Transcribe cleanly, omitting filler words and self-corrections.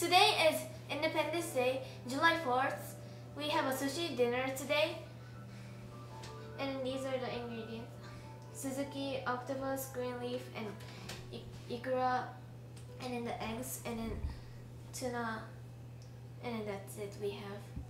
Today is Independence Day, July 4th. We have a sushi dinner today. And these are the ingredients. Suzuki, octopus, green leaf, and ikura, and then the eggs, and then tuna, and then that's it we have.